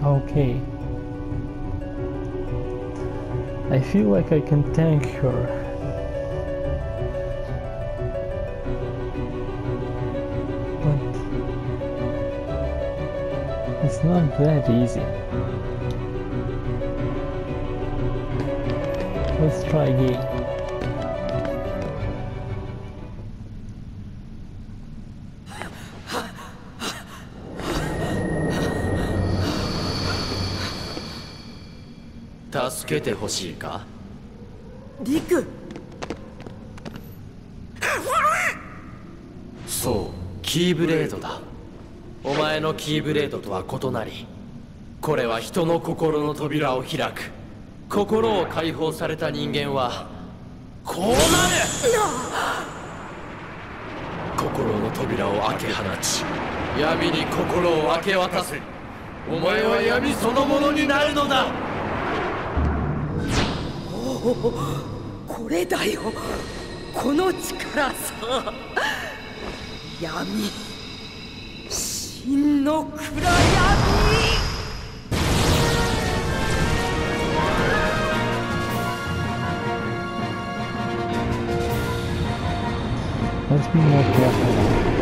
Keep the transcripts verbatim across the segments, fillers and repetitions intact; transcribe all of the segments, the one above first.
Okay. I feel like I can tank her. But it's not that easy. Let's try again. 助けてほしいか？ リク。 そう、キーブレードだ。お前のキーブレードとは異なり、これは人の心の扉を開く。心を解放された人間はこうなる。心の扉を開け放ち、闇に心を明け渡せ。お前は闇そのものになるのだ。 これだよ、この力さ。闇、真の暗闇。 Let's be more careful now.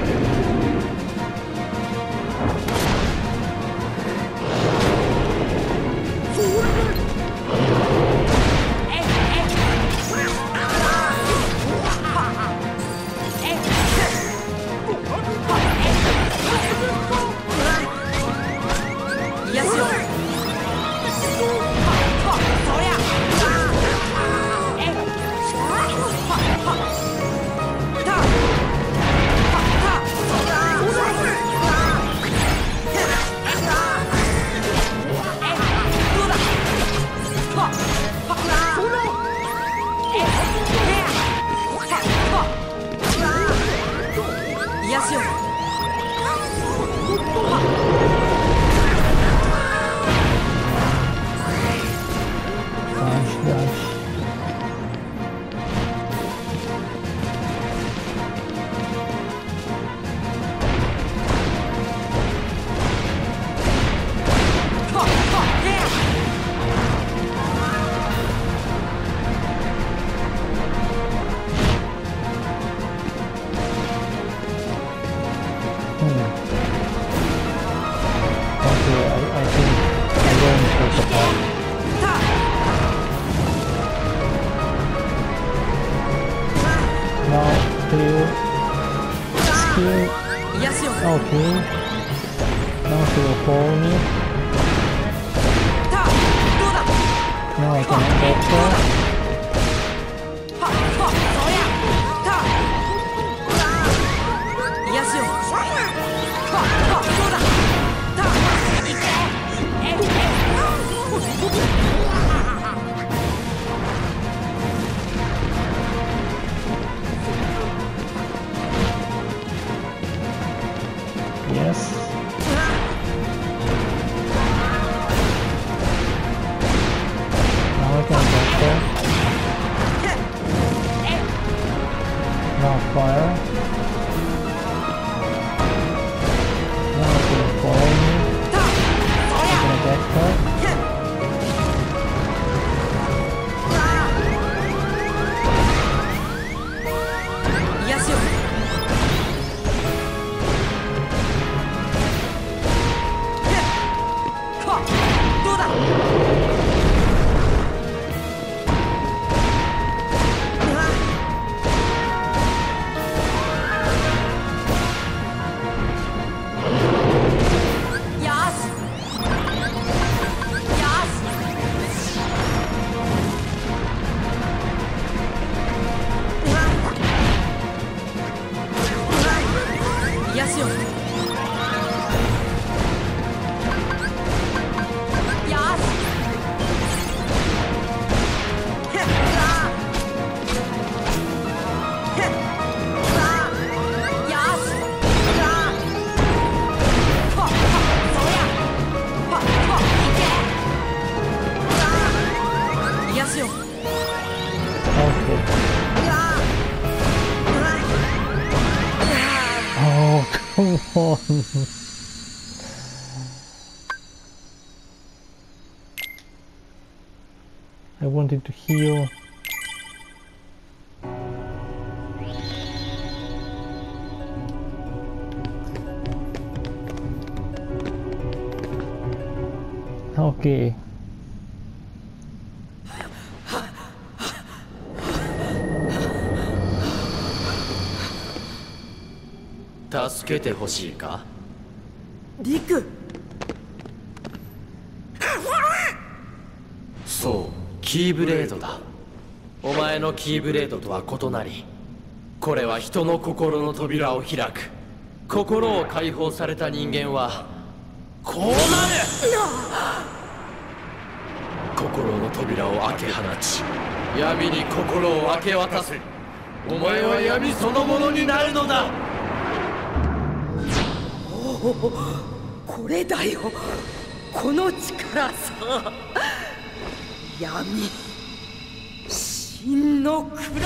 Okay. Now she will follow me. Now I can catch her. Yes. Now I can get there. Now fire. Now it's gonna follow me. I'm gonna get her. Oh, come on. I wanted to heal. Okay. 助けてほしいか？ リク。 そう、キーブレードだ。お前のキーブレードとは異なり、これは人の心の扉を開く。心を解放された人間はこうなる。心の扉を開け放ち、闇に心を明け渡せ。お前は闇そのものになるのだ。 おお、これだよ、この力さ。闇、真の暗闇。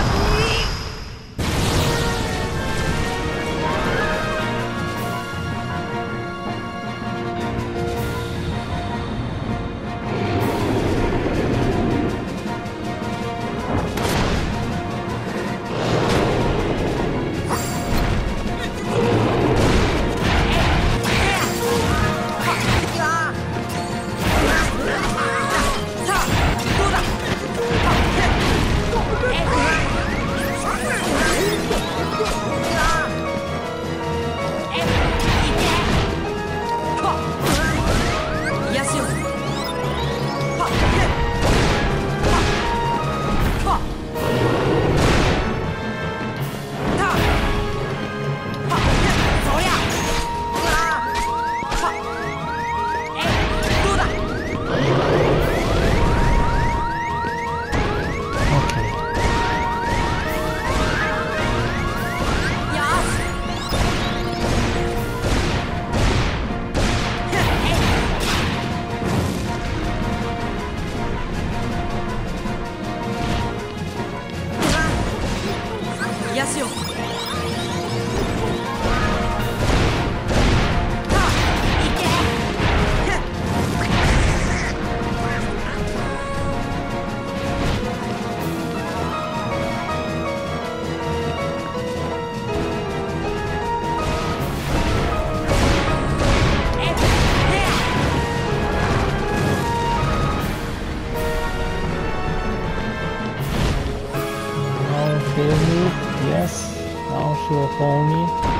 Yes, now she will follow me.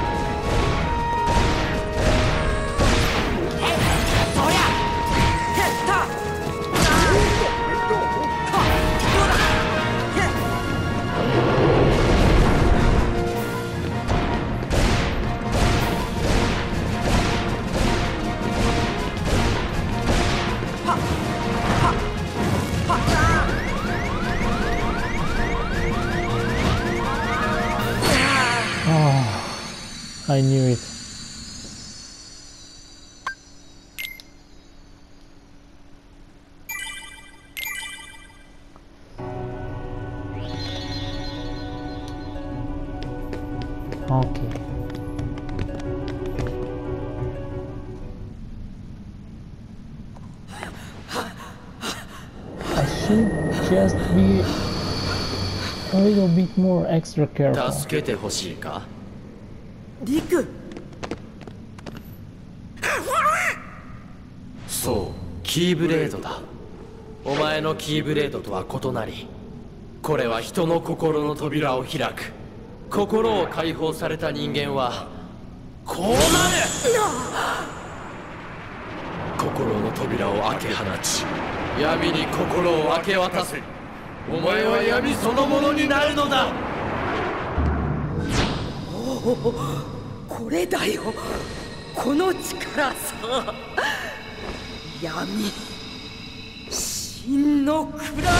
I knew it. Okay. I should just be a little bit more extra careful. 助けてほしいか？ リク。 そう、キーブレードだ。お前のキーブレードとは異なり、これは人の心の扉を開く。心を解放された人間はこうなる。心の扉を開け放ち、闇に心を明け渡せ。お前は闇そのものになるのだ。 おお、これだよ、この力さ。闇、真の暗闇。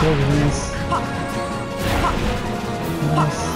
release. Nice.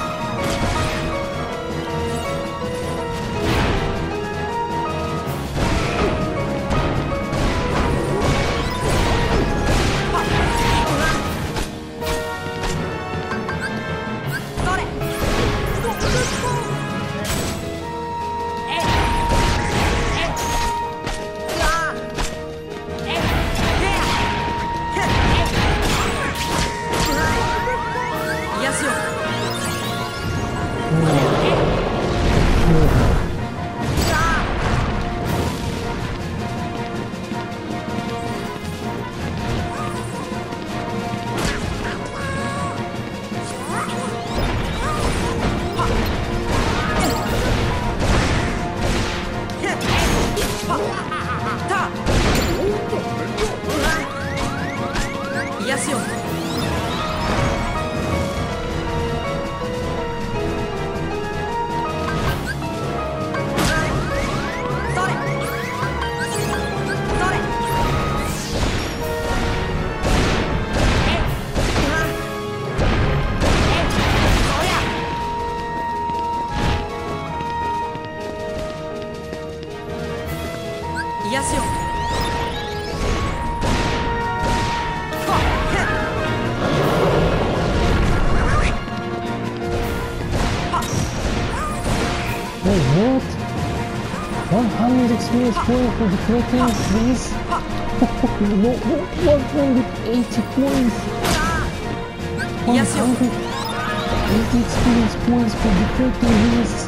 Experience point for deflecting, please. No, one hundred eighty points. one hundred eighty experience points for deflecting this.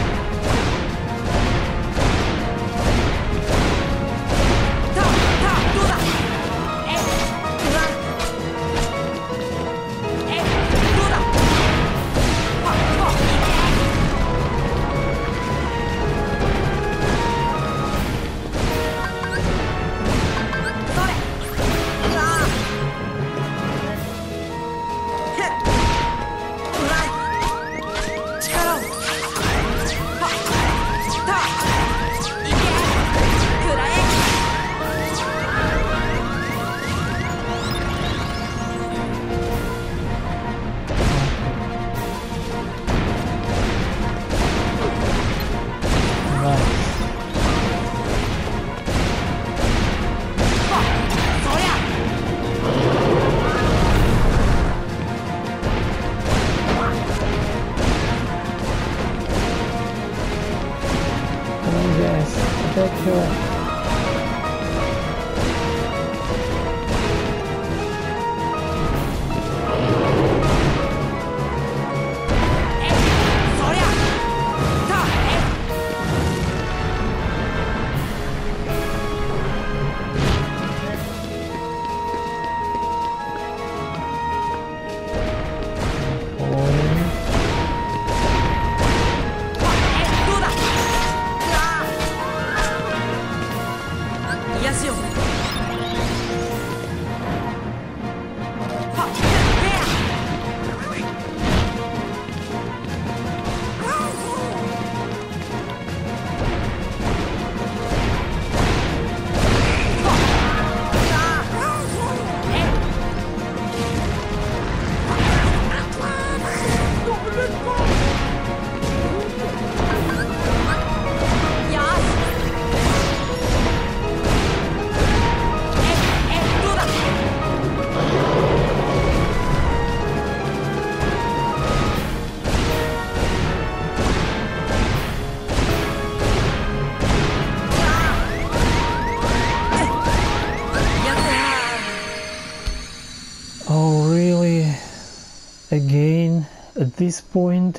Again, at this point,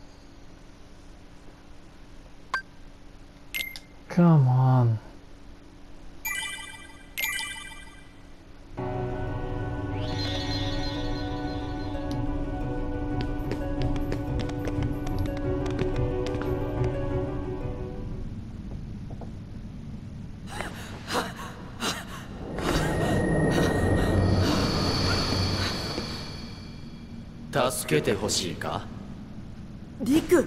come on. 助けてほしいか？ リク。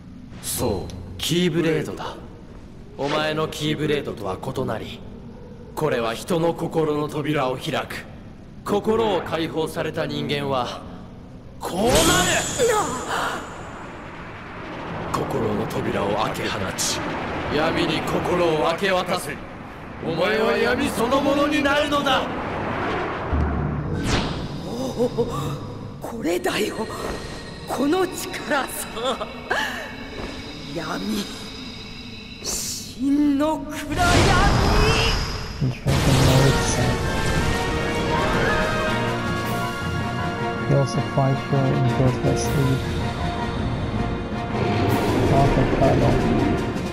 そう、キーブレードだ。お前のキーブレードとは異なり、 これは人の心の扉を開く。心を解放された人間はこうなる。心の扉を開け放ち、闇に心を明け渡せ。お前は闇そのものになるのだ。 おお、これだよ、この力さ。闇、真の暗闇。 He also fight here in Godless League. Dark Battle.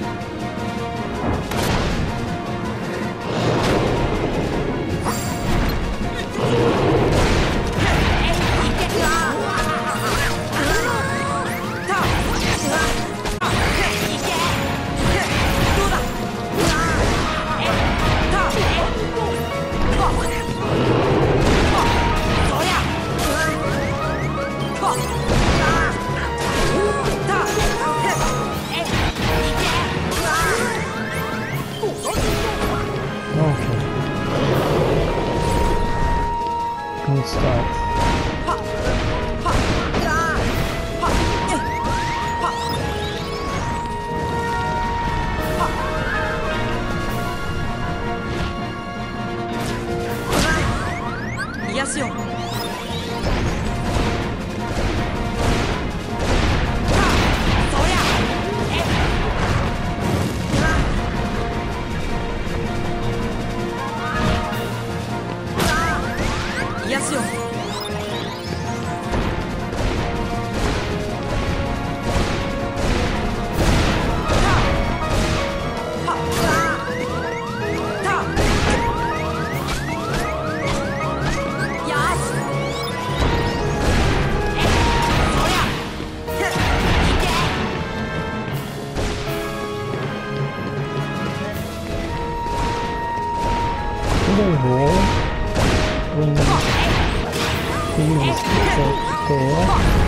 Good start. 癒しよ。癒しよ。 They roll when they use the tail.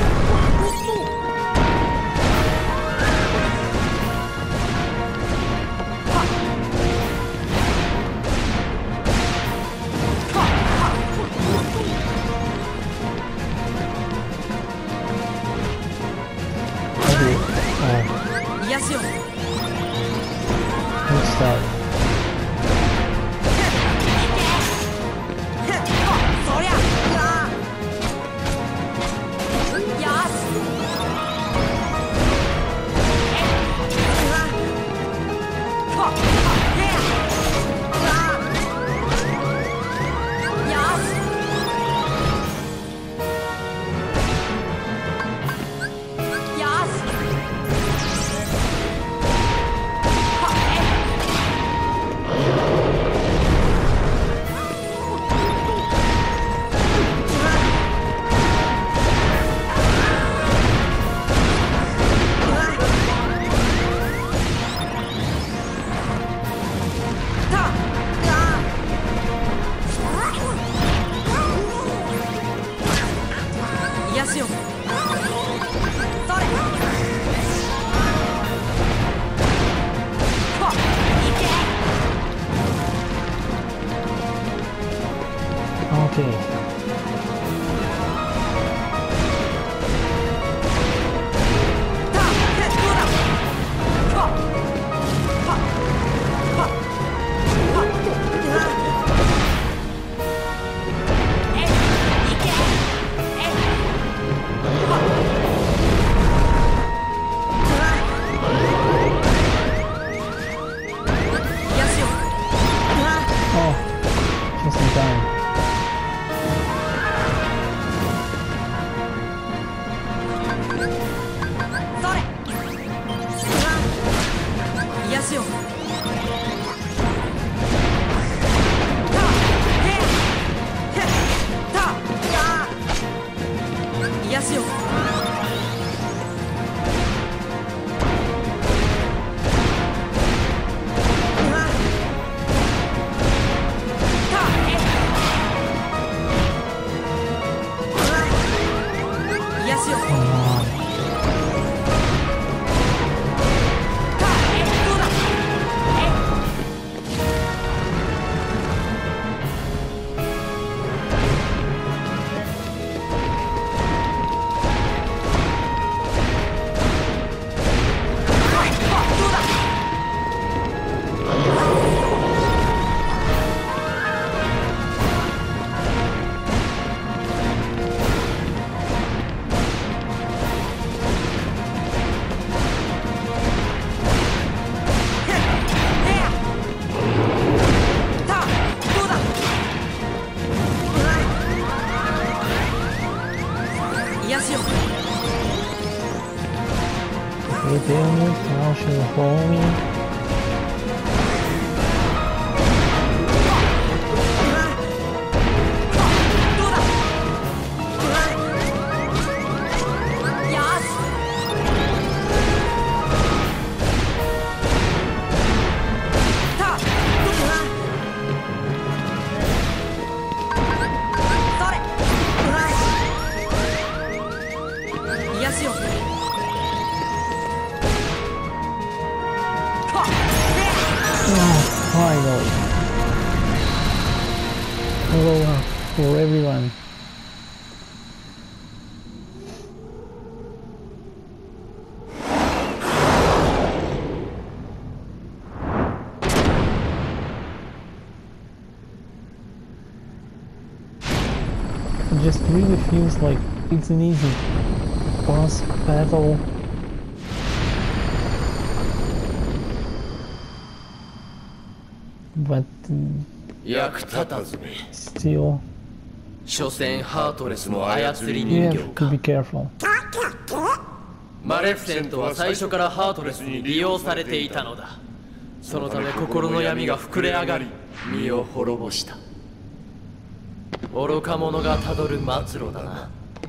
Good start. Okay. Oh, just in time. launching the following. Finally. Hello for everyone. It just really feels like it's an easy boss battle. But still, 所詮ハートレスの操り you 人形 have to か be careful. マレフィセントは最初からハートレスに利用されていたのだ。そのため心の闇が膨れ上がり身を滅ぼした。愚か者がたどる末路だな。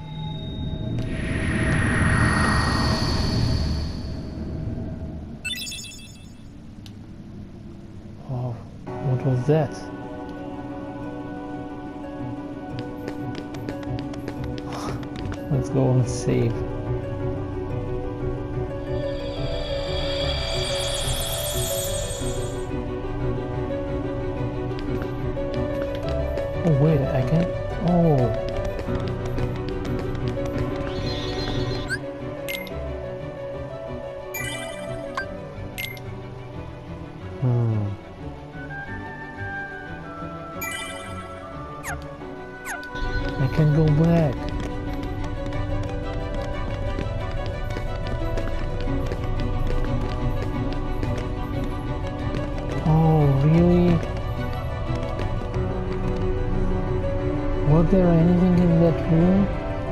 Wow, what was that? Let's go and save. Oh wait, I can. Oh. Hmm. I can go back. Oh, really? Was there anything in that room?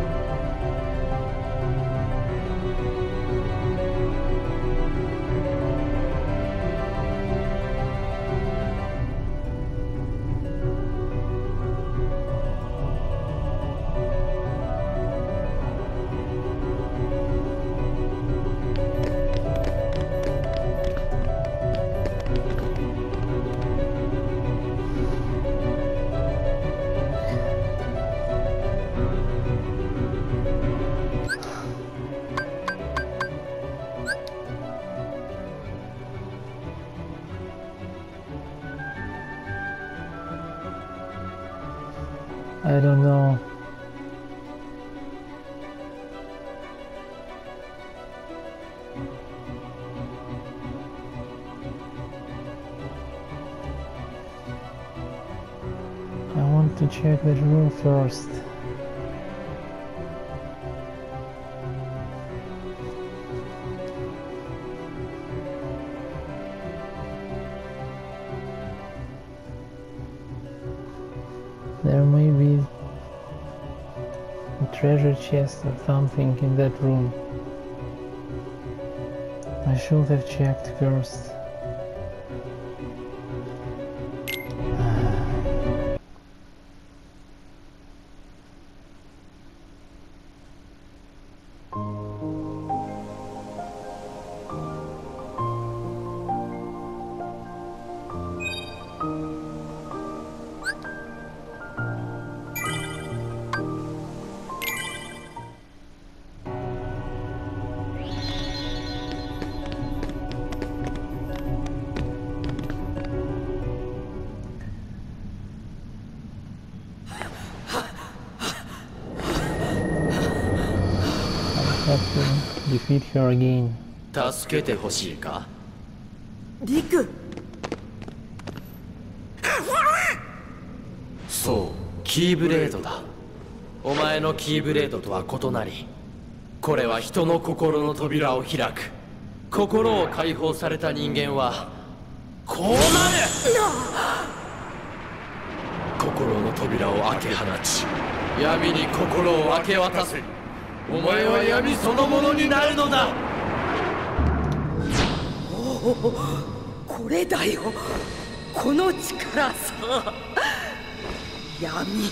I don't know. I want to check that room first. There may be a treasure chest or something in that room. I should have checked first. Have to defeat her again. 助けてほしいか？ リク。 そう、キーブレードだ。お前のキーブレードとは異なり、これは人の心の扉を開く。心を解放された人間はこうなる。心の扉を開け放ち、闇に心を明け渡せ。お前は闇そのものになるのだ。 そうこれだよこの力さ。闇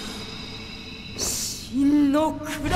真の暗闇。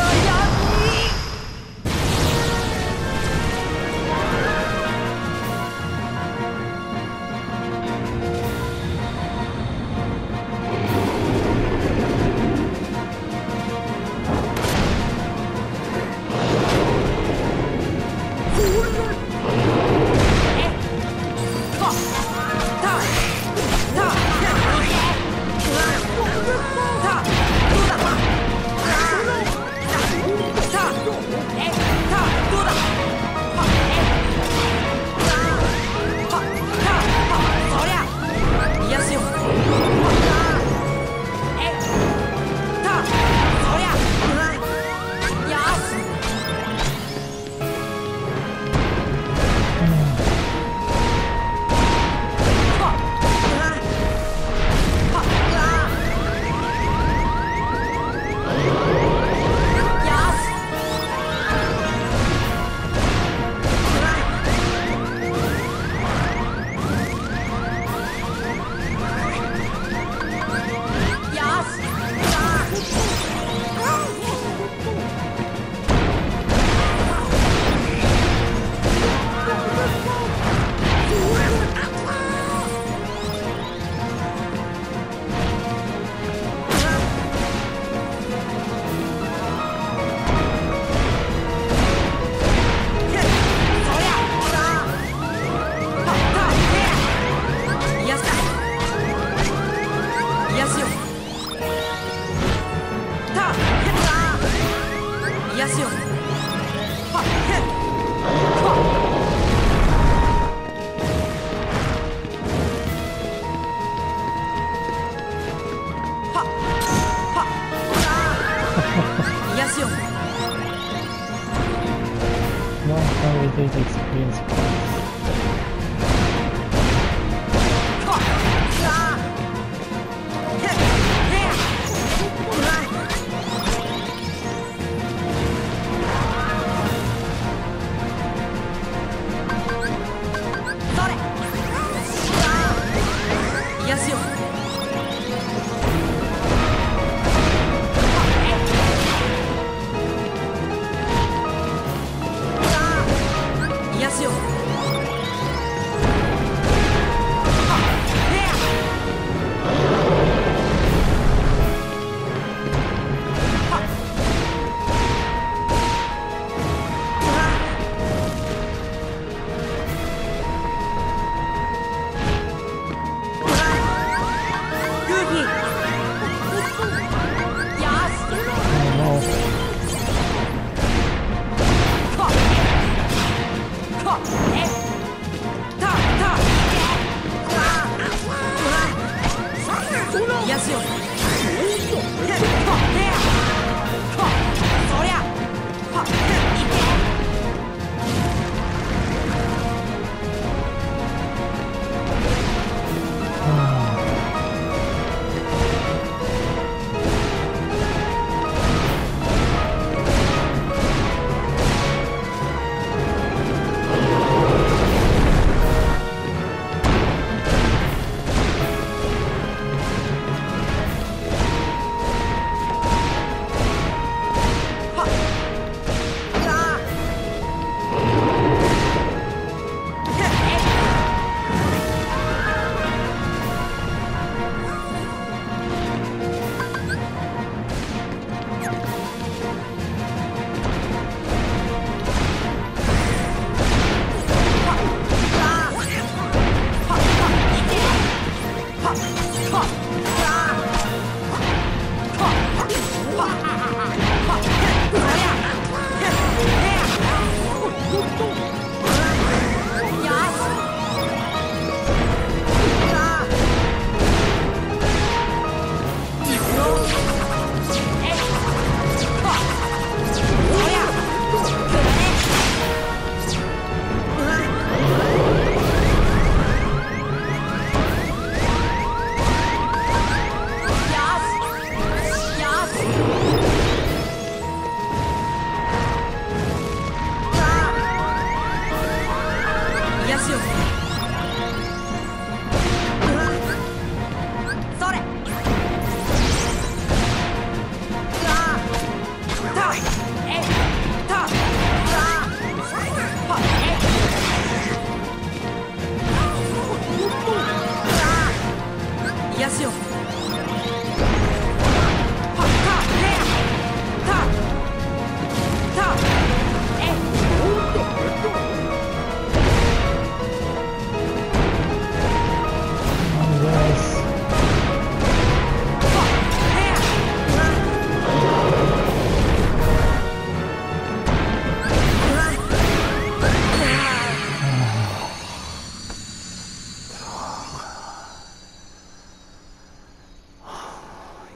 癒しよ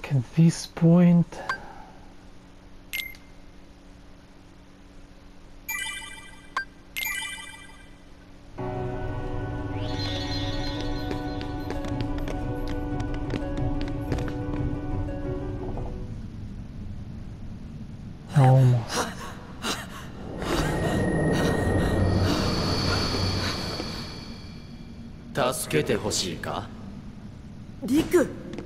Like at this point. Almost. 助けてほしいか？ リク。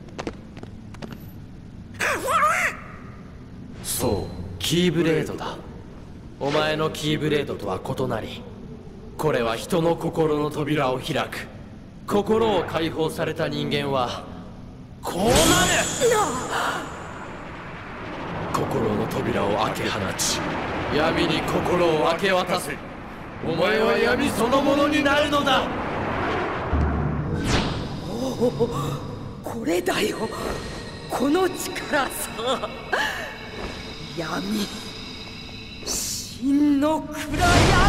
そう、キーブレードだ。お前のキーブレードとは異なり、これは人の心の扉を開く。心を解放された人間はこうなる。心の扉を開け放ち、闇に心を明け渡せ。お前は闇そのものになるのだ。 おお、これだよ、この力さ。闇、真の暗闇。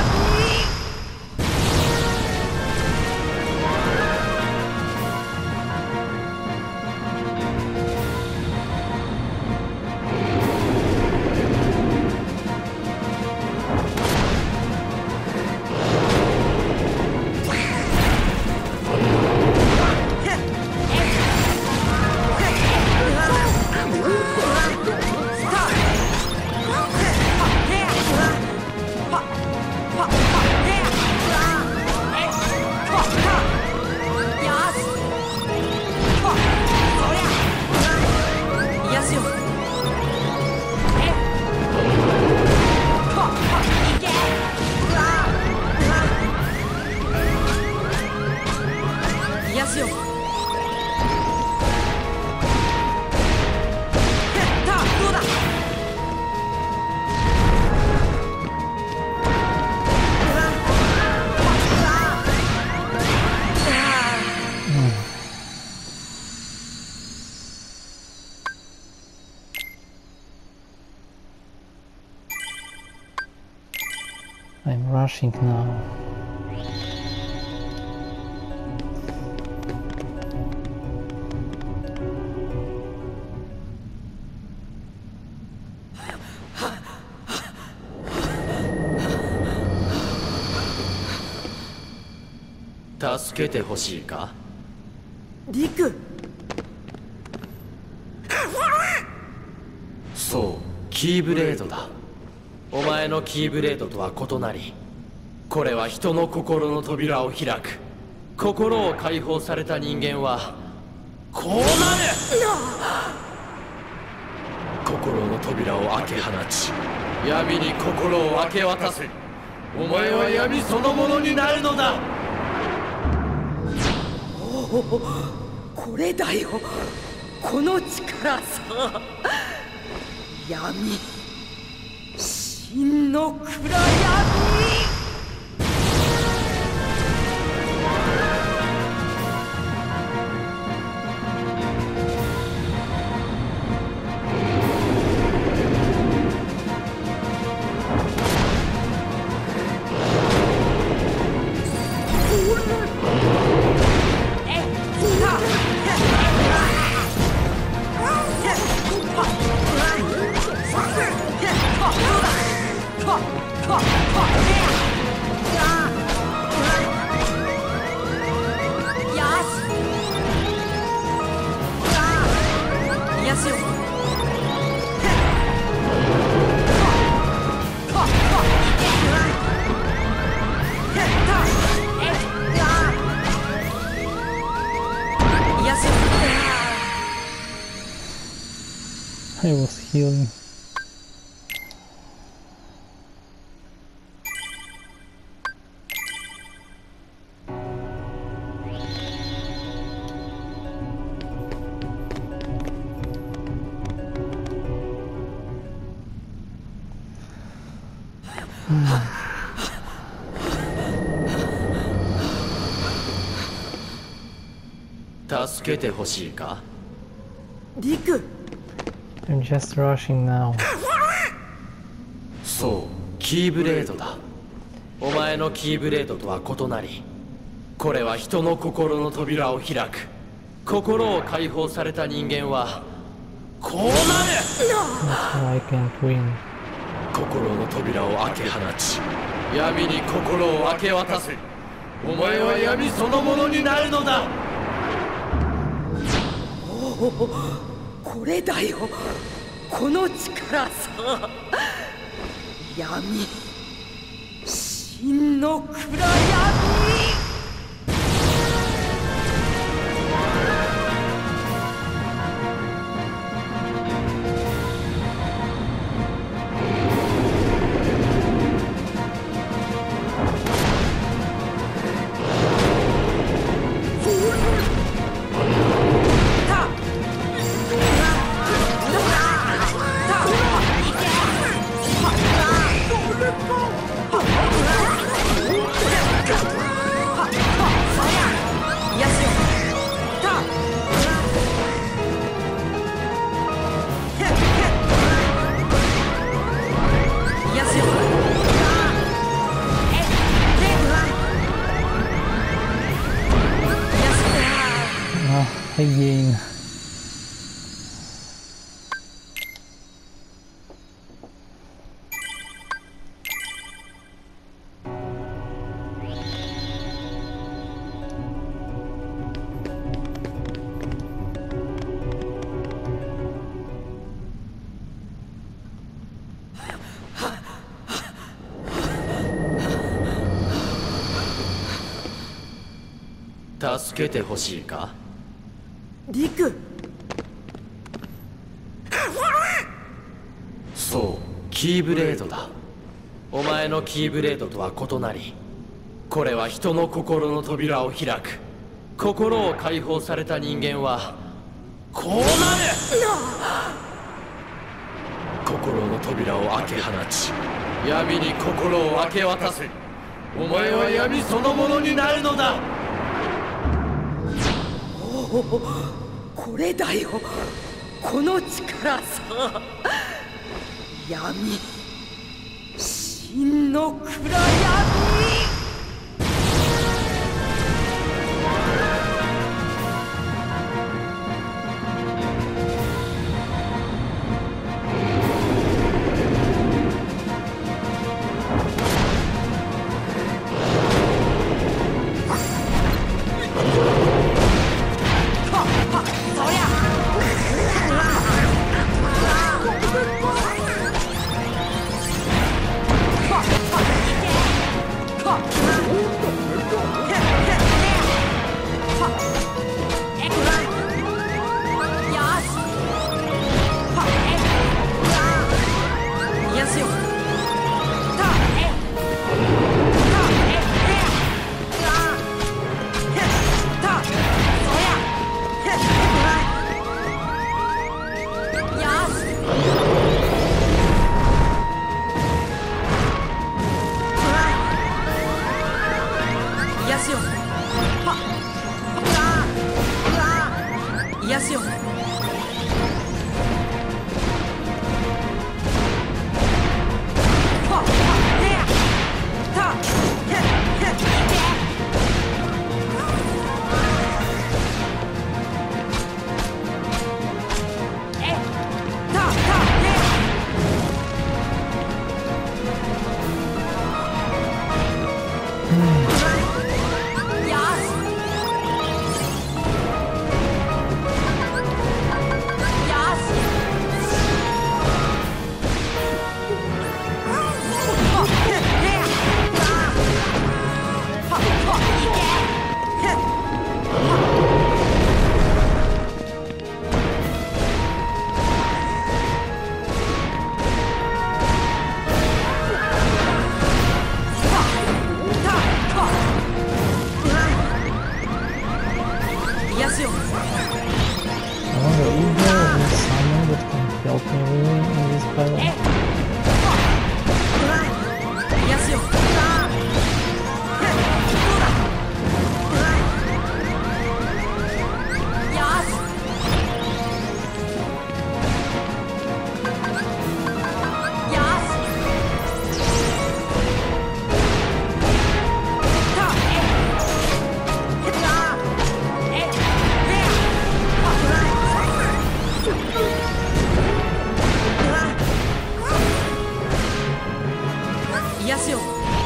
I'm rushing now. Help. 助けてほしいか？ リク。 そう、キーブレードだ。お前のキーブレードとは異なり、これは人の心の扉を開く。心を解放された人間はこうなる。心の扉を開け放ち、闇に心を明け渡せ。お前は闇そのものになるのだ。 おお、これだよ、この力さ。闇、真の暗闇。 I was healing. Hmm. 助けてほしいか？ リク。 I'm just rushing now. そう、キーブレードだ。お前のキーブレードとは異なり、これは人の心の扉を開く。心を解放された人間はこうなる。 That's why I can't win. 心の扉を開け放ち闇に心を明け渡せ。お前は闇そのものになるのだ。 おお、これだよ、この力さ。闇、真の暗闇。 Again. Help. 助けてほしいか？ リク。 そう、キーブレードだ。お前のキーブレードとは異なり、これは人の心の扉を開く。心を解放された人間はこうなる。心の扉を開け放ち闇に心を明け渡せ。お前は闇そのものになるのだ。 おお、これだよ、この力さ。闇、真の暗闇。 癒しよ。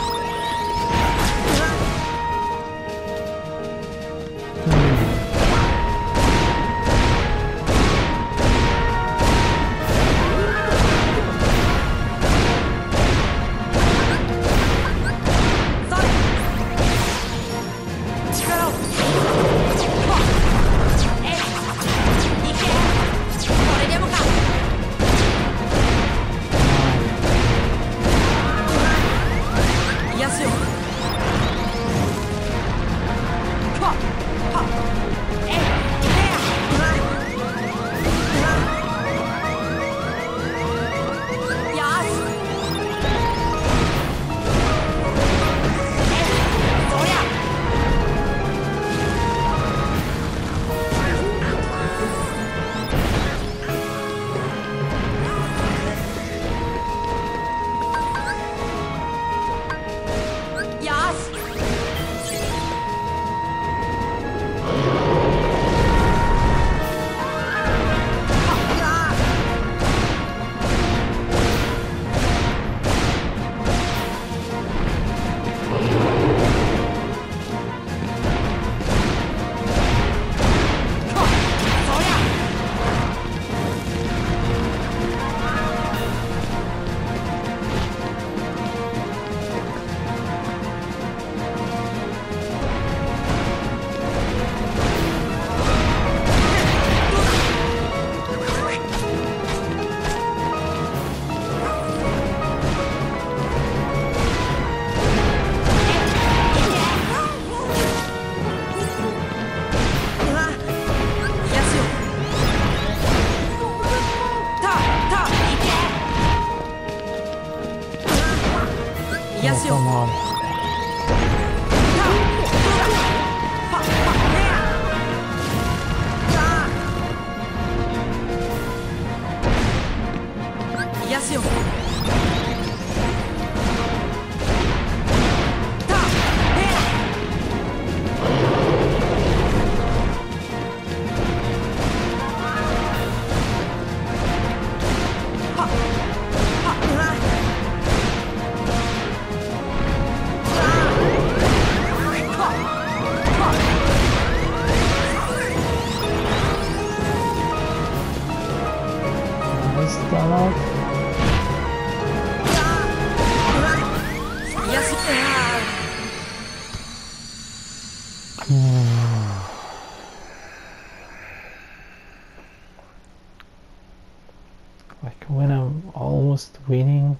Like when I'm almost winning,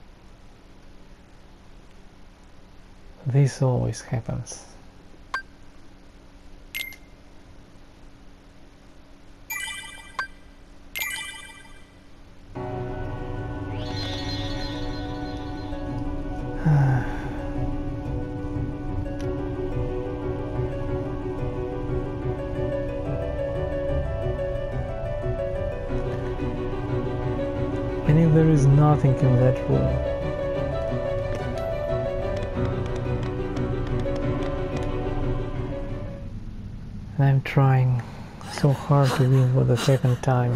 this always happens. And if there is nothing in that room, and I'm trying so hard to win for the second time,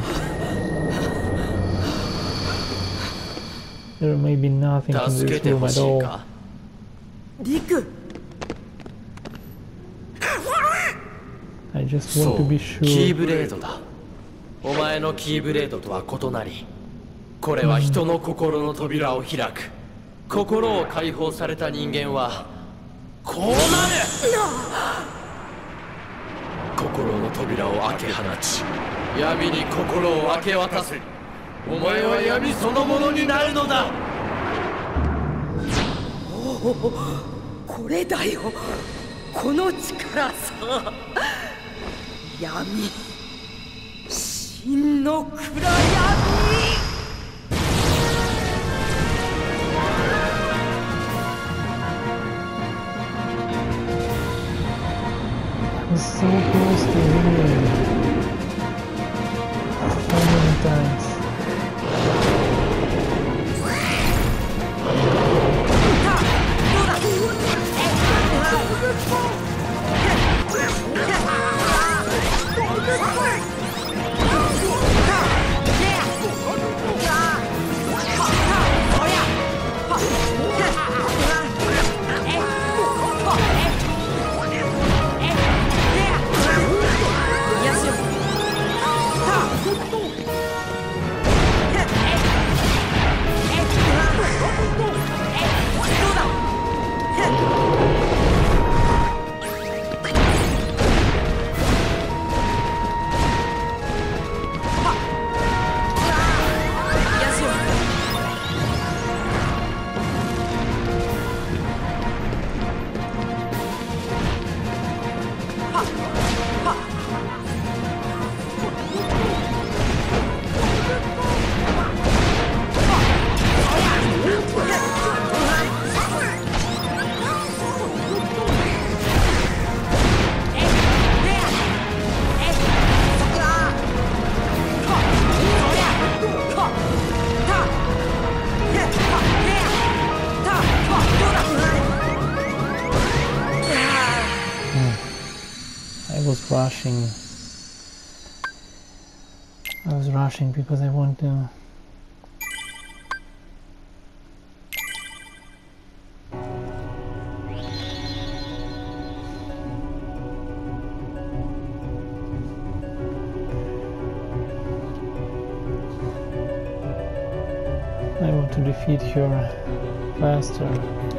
there may be nothing in this room at all. I just want to be sure. キーブレードだ。お前のキーブレードとは異なり、これは人の心の扉を開く。心を解放された人間はこうなる。心の扉を開け放ち、闇に心を明け渡せ。お前は闇そのものになるのだ。 おお、これだよ、この力さ。闇、真の暗闇。 So close to winning. So many times. rushing. I was rushing because I want to. I want to defeat her faster.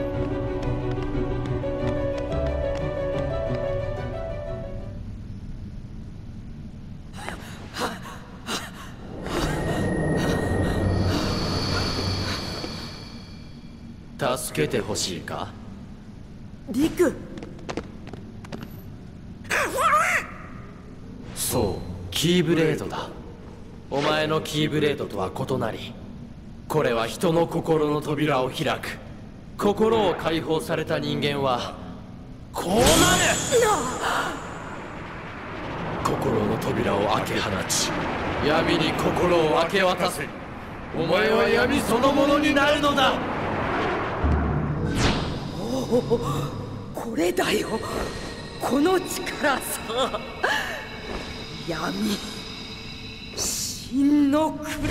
助けてほしいか？ リク。 そう、キーブレードだ。お前のキーブレードとは異なり、これは人の心の扉を開く。心を解放された人間はこうなる。心の扉を開け放ち、闇に心を明け渡せ。お前は闇そのものになるのだ。 おお、これだよ、この力さ。闇、真の暗闇。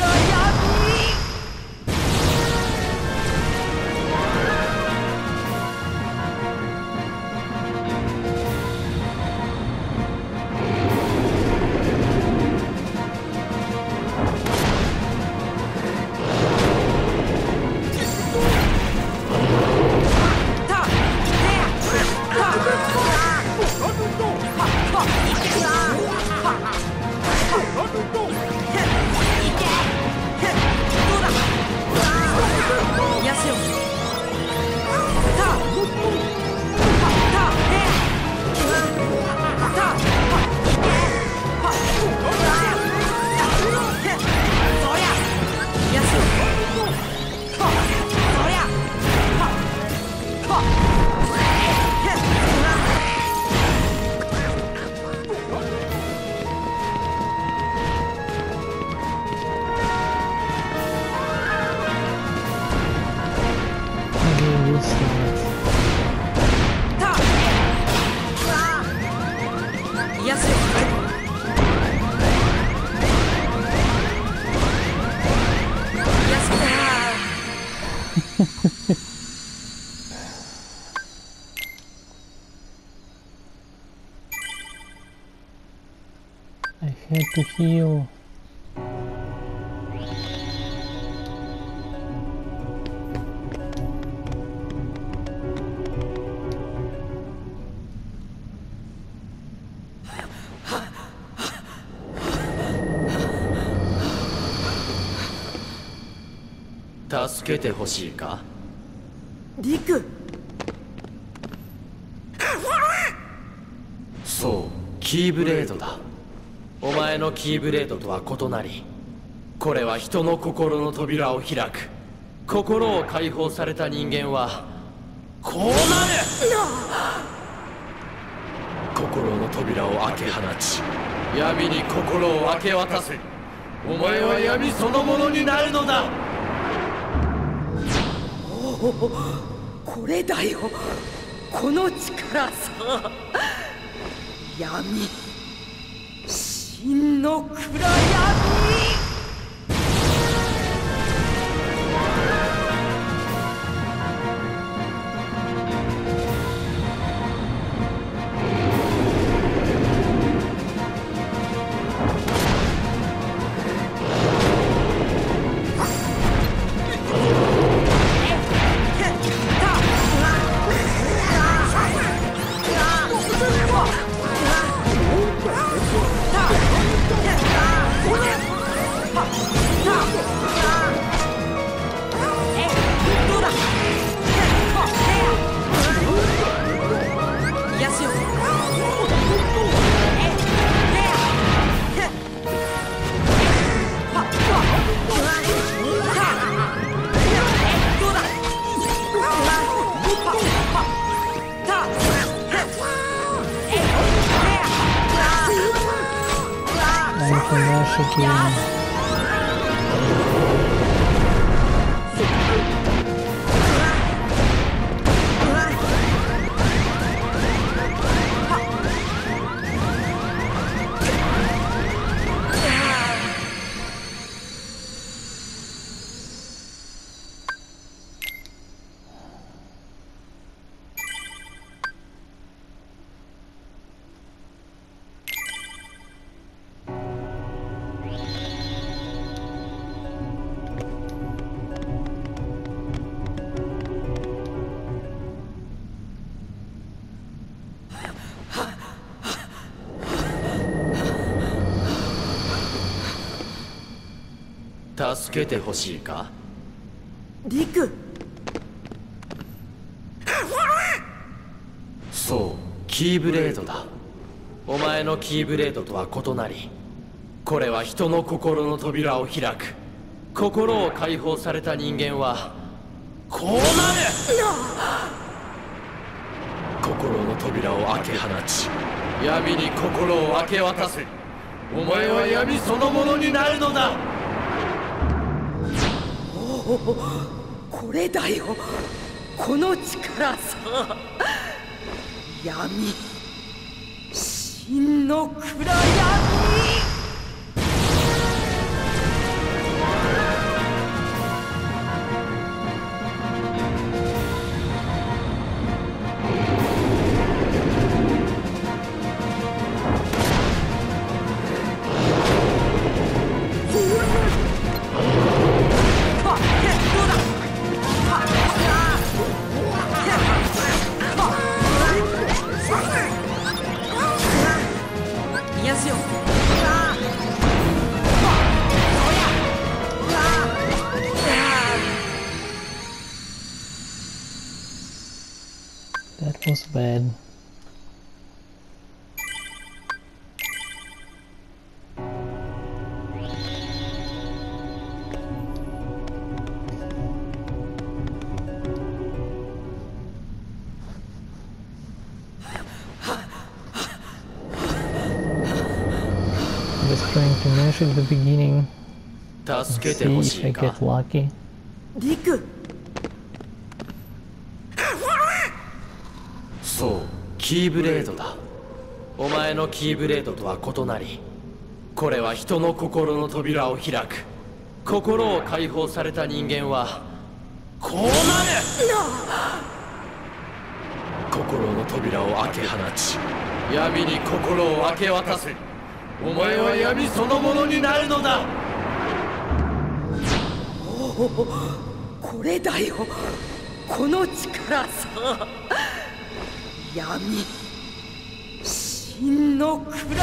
I had to heal. Help. 助けてほしいか？ リク。 そう、キーブレードだ。お前のキーブレードとは異なり、これは人の心の扉を開く。心を解放された人間はこうなる。心の扉を開け放ち、闇に心を明け渡せ。お前は闇そのものになるのだ。 おお、これだよ、この力さ。闇、真の暗闇。 助けてほしいか？ リク。 そう、キーブレードだ。お前のキーブレードとは異なり、これは人の心の扉を開く。心を解放された人間はこうなる。心の扉を開け放ち、闇に心を明け渡せ。お前は闇そのものになるのだ。 おお、これだよ、この力さ。闇、真の暗闇。 That was bad. I'm just trying to measure the beginning and see if I get lucky. リク。 そう、キーブレードだ。お前のキーブレードとは異なり、これは人の心の扉を開く。心を解放された人間はこうなる。心の扉を開け放ち、闇に心を明け渡せ。お前は闇そのものになるのだ。 おお、これだよ、この力さ。闇、真の暗闇。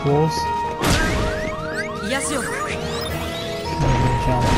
walls. 癒しを。 Maybe jump.